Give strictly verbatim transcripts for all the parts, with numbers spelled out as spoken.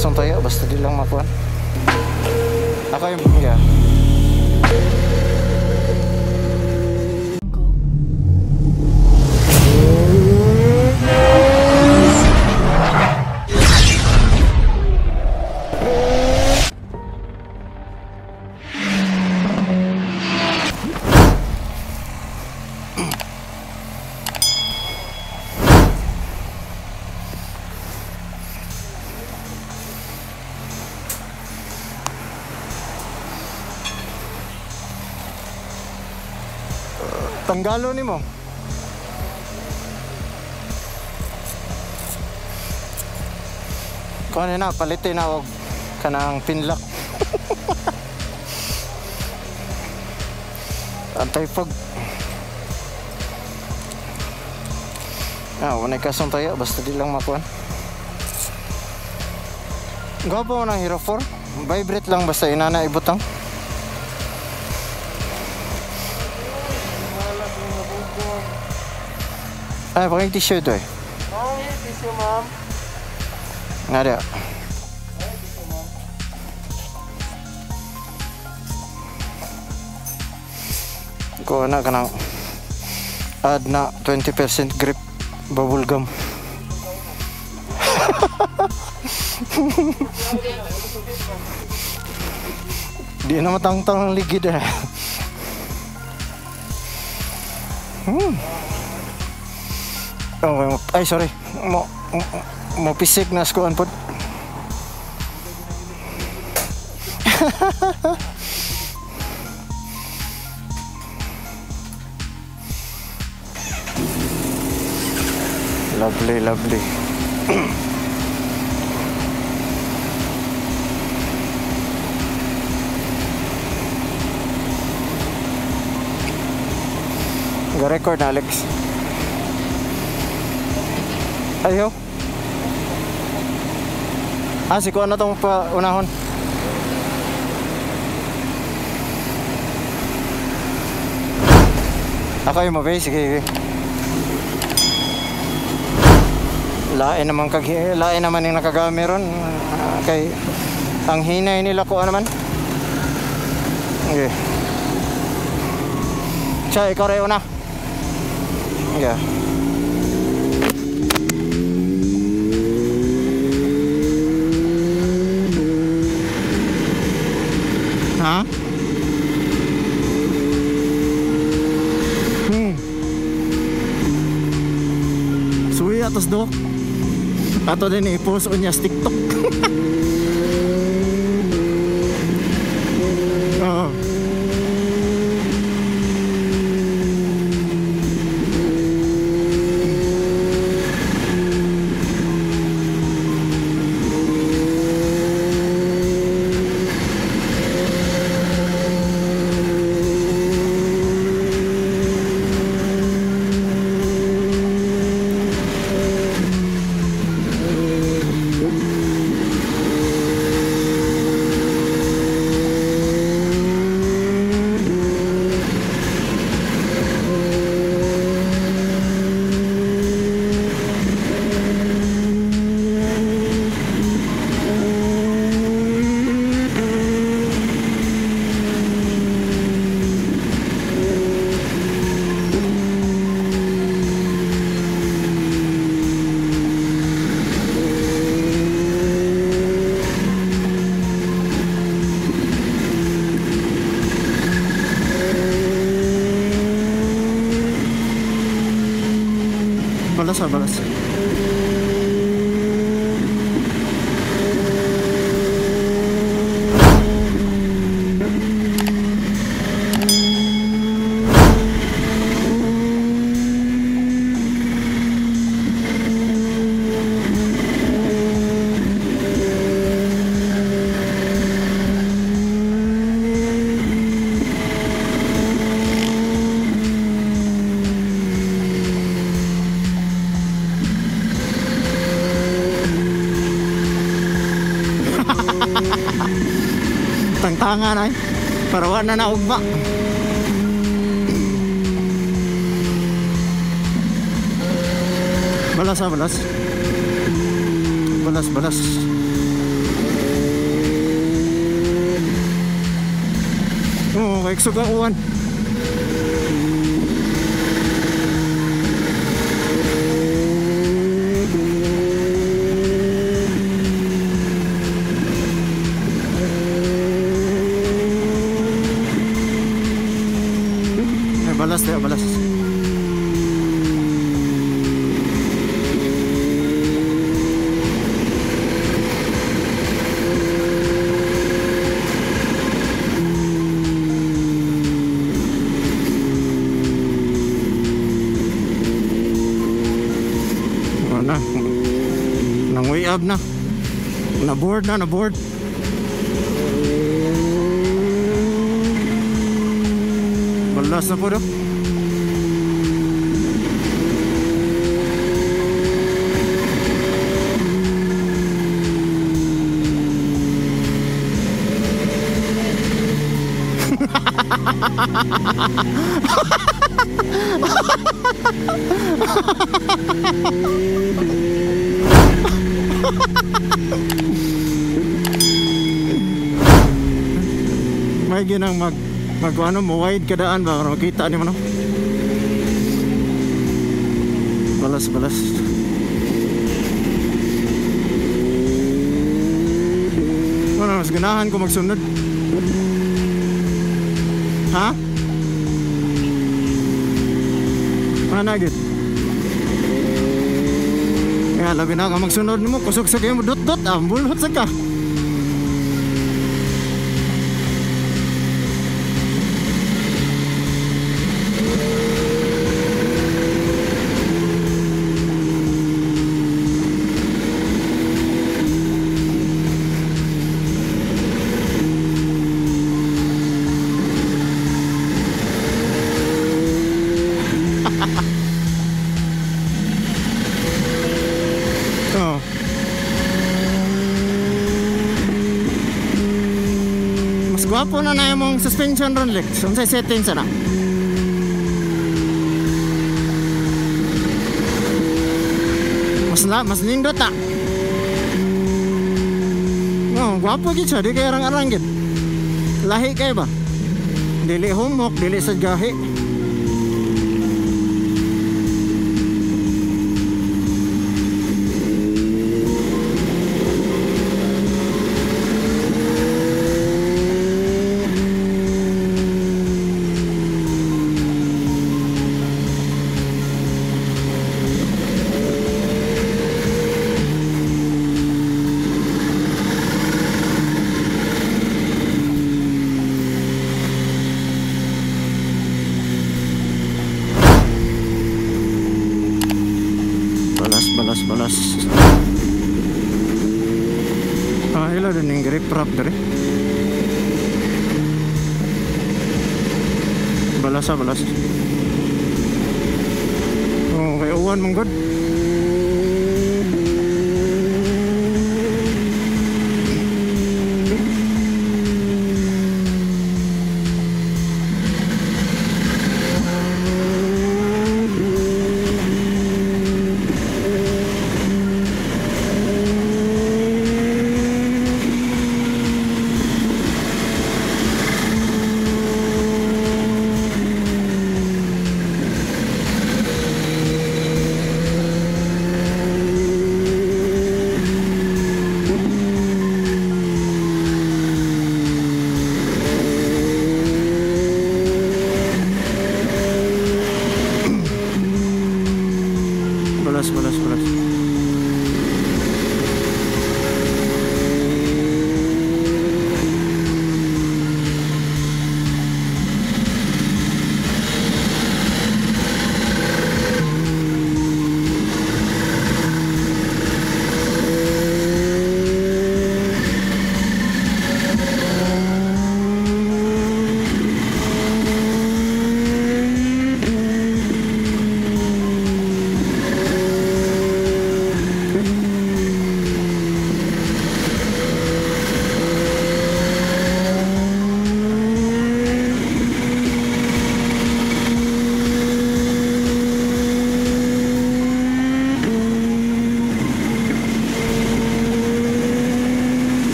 kasong tayo, basta di lang makuan. Ako yung, yeah. Tanggalo ni mo. Kung ano na, palitin na og kanang pinlock. Antay pag ah, wanay kasong tayo, basta di lang makuan. Gwapo mo ng Hero four. Vibrate lang basta inana ibutang. Ay, paking t-shirt eh. Oh, tissue ma'am. Nga dia. Ko na kanang add na twenty percent grip bubble gum. Di na matangtang ang ligid eh. Hmm. Oh, ay sorry. Mo mo pisik na skuan pod. Lovely, lovely. Ga-record na, Alex. Ayo. Ah, si ko ano tong pa unahon. Ako yung mabay, sige, sige. Lain naman kag lain naman yung nakagami ron. Uh, kay ang hinay nila ko ano man. Okay. Siya, ikaw rin una. Yeah. Ha? Hmm. Suwi atas do. Ato din i-post on niya TikTok. Oo. Balas ah, balas. Tangtangan ay parawan na naugma. Balas ah, balas. Balas, balas. kay sugang uwan. Ay, balas tayo, balas. Na nang way up na na board na na board balas na po do. May ginang mag mag ano mo wide kadaan ba para makita ni mo no. Balas balas. Ano mas ganahan ko magsunod. Ha? Mana gid? Ya labi na ka magsunod mo kusog sa kayo mo dot dot ah bulhot sa ka. Oh. Mas gwapo na na yung suspension ron Lex. Unsay settings na? Mas la, mas nindot ta. Oh, gwapo gid siya, di kay arang-arang gid. Lahi kay ba? Dili humok, dili sa gahi. Balas balas. Ah, ila din yung grip wrap dari. Balas ah, balas. Oh, kay uwan mong god.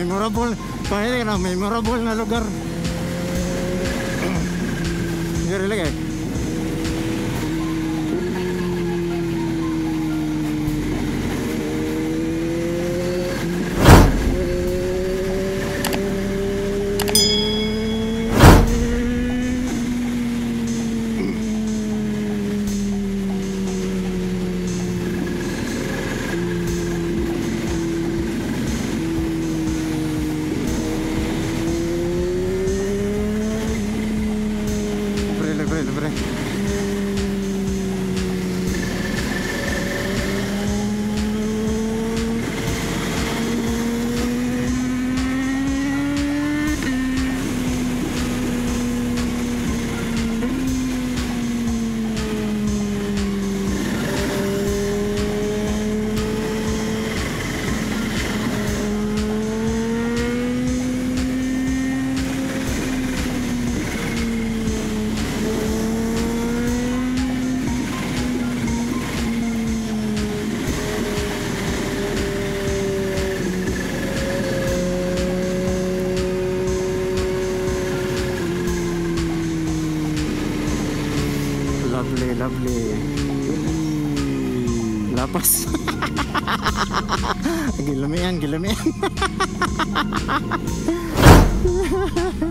memorable. Kaya na, memorable na lugar. Sige, lagay. Libre, libre. Lovely, lovely. Lapas. Gilamian, gilamian.